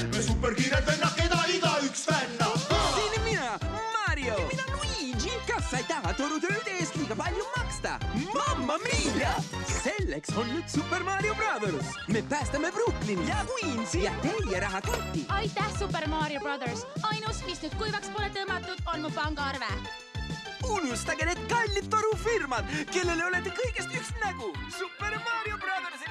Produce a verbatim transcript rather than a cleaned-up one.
me superkiired vennad, keda igaüks fännab. Siin mina, Mario. Ja mina Luigi. Kas ei taha torutööde eest liiga palju maksta? Mamma mia! Selleks on nüüd Super Mario Brothers. Me päästame Brooklyni ja Queensi ja teie rahakotti. Aitäh, Super Mario Brothers. Ainus, mis nüüd kuivaks pole tõmmatud, on mu pangaarve. Unustage need kallid torufirmad, kellele olete kõigest üks nägu. Super Mario Brothers